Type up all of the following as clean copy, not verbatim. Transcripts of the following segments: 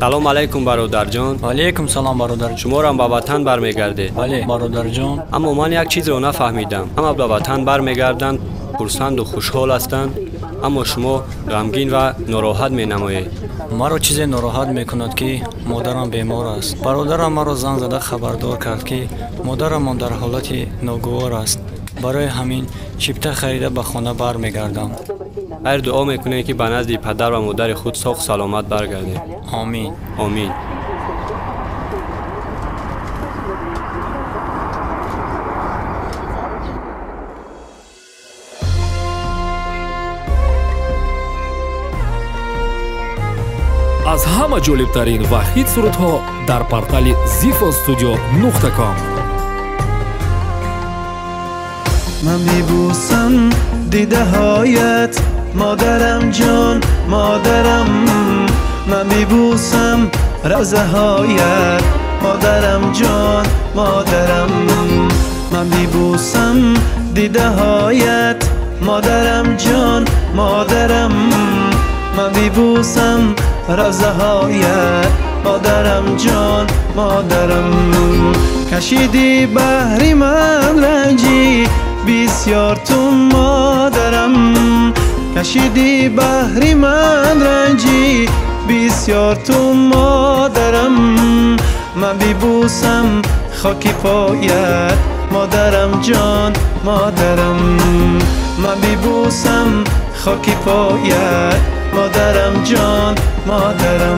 سلام علیکم برادر جان. و علیکم سلام برادر. شما را به وطن برمیگردید؟ بله برادر جان. اما من یک چیز را نفهمیدم. همه به وطن برمیگردند، خرسند و خوشحال هستند، اما شما غمگین و ناراحت می‌نمایید. مرا چیزی ناراحت میکند که مادرم بیمار است. برادرم مرا زنگ زده خبردار کرد که مادرم در حالت ناگوار است. برای همین چیپته خریده به خانه برمیگردم. هر دعا میکنه که به نزد پدر و مادر خود ساق سلامت برگردید. آمین. آمین. аз ҳама ҷолибтарин ва ҳит сурудҳо дар портали zifostudio.com. من میبوسم دیده هایت مادرم جان مادرم، من میبوسم روزه هایت مادرم جان مادرم، من میبوسم دیده هایت مادرم جان مادرم، من میبوسم روزه هایت مادرم جان مادرم. کشیدی بحری من رنجی بسیار تو مادرم، کشیدی بحری من رنجی بسیار تو مادرم، من بیبوسم خاکی پایت مادرم جان مادرم، من بیبوسم خاکی پایت مادرم جان مادرم.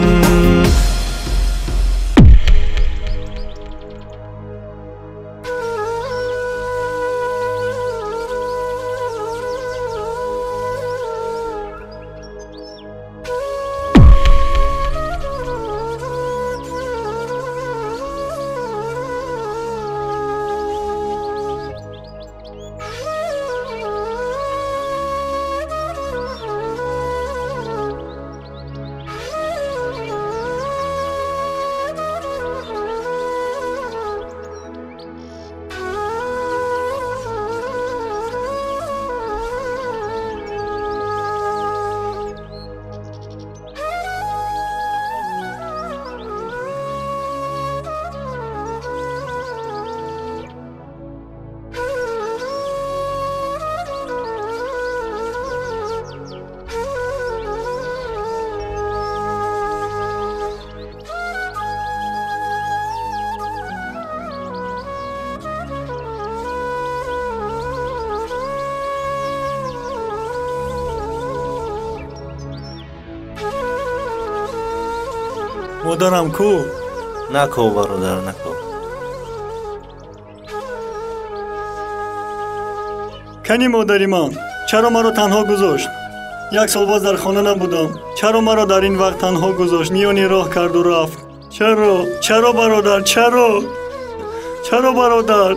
مادرم کو؟ نکو برادر نکو. کنی مادری من چرا مرا تنها گذاشت؟ یک سال باز در خانه نبودم. چرا مرا در این وقت تنها گذاشت؟ میانی راه کرد و رفت. چرا برادر؟ چرا برادر؟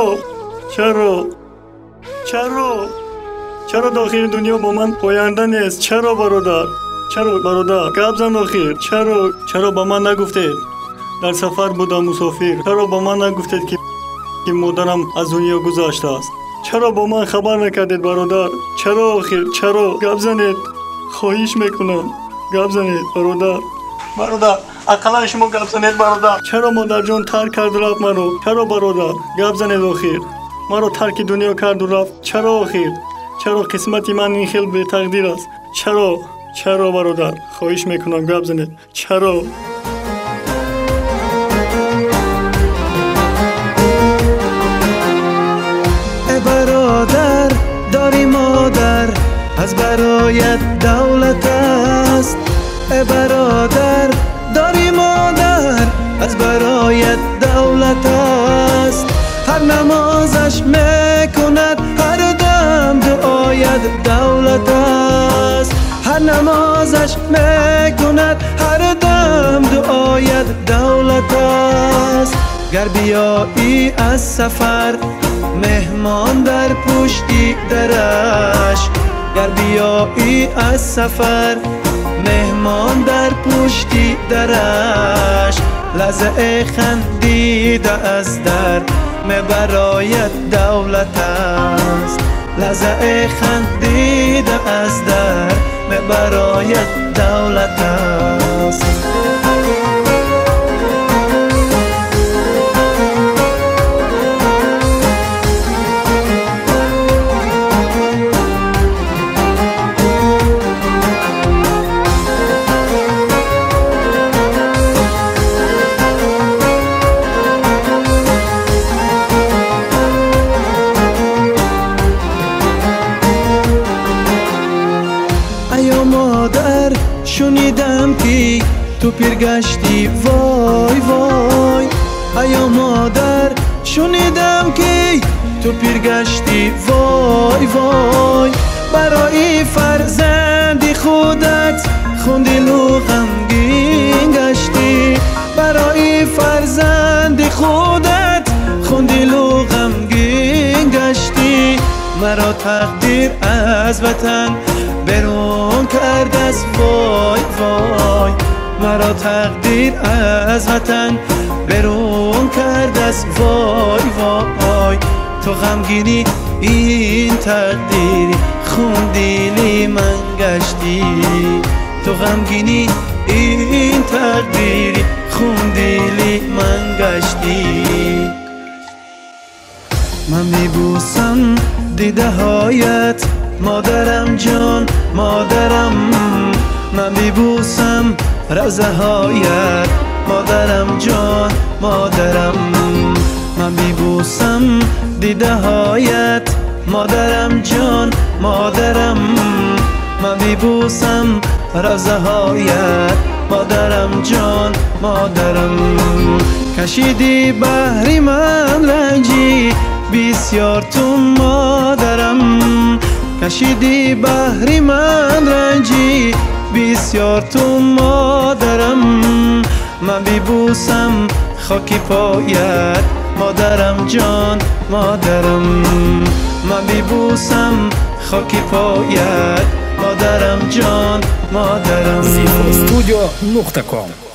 چرا داخل دنیا با من پاینده نیست؟ چرا برادر؟ گپ زن آخر. چرا با من نگفتید در سفر بودم مسافر؟ چرا با من نگفتید که مادرم از دنیا گذشته است؟ چرا با من خبر نکردید برادر؟ چرا آخر؟ چرا؟ گپ زنید، خواهش میکنم گپ زنید برادر اقلا شما گپ زنید برادر. چرا مادر جان ترک کرد رفت مرا؟ چرا برادر؟ گپ زنید آخر. مرا ترک دنیا کرد و رفت. چرا آخر؟ چرا قسمت من این خیلی به تقدیر است؟ چرا برادر؟ خواهش میکنم گپ زنید. چرا؟ ای برادر داری مادر از برایت دولت است، ای برادر داری مادر از برایت دولت است، هر نمازش میکند هر دم دعایت دولت است، هر نمازش میکند هر دم دعایت دولت است. گر بیایی از سفر مهمان در پشتی درش، گر بیایی از سفر مهمان در پشتی درش، لحظه خندیده از در برایت دولت است، لحظه خندیده از در برایت دولت است. تو پیر گشتی وای وای. ایا مادر شنیدم که تو پیر گشتی وای وای. برای فرزندی خودت خوندی و غمگین گشتی. برای فرزندی خودت خوندی و غمگین گشتی. مرا تقدیر از وطن برون کرد از وای وای. مرا تقدیر از وطن برون کرد از وای وای. تو غمگینی این تقدیری خوندیلی من گشتی. تو غمگینی این تقدیری خوندیلی من گشتی. من میبوسم دیده هایت مادرم جان مادرم. من میبوسم روزه هایت مادرم جان مادرم. من میبوسم دیده هایت مادرم جان مادرم. من میبوسم روزه هایت مادرم جان مادرم. کشیدی بحری من رنجی بسیار تو مادرم. کشیدی بحری من رنجی بسیار تو مادرم. من بیبوسم خاکی پایت مادرم جان مادرم. من بیبوسم خاکی پایت مادرم جان مادرم. zifostudio.com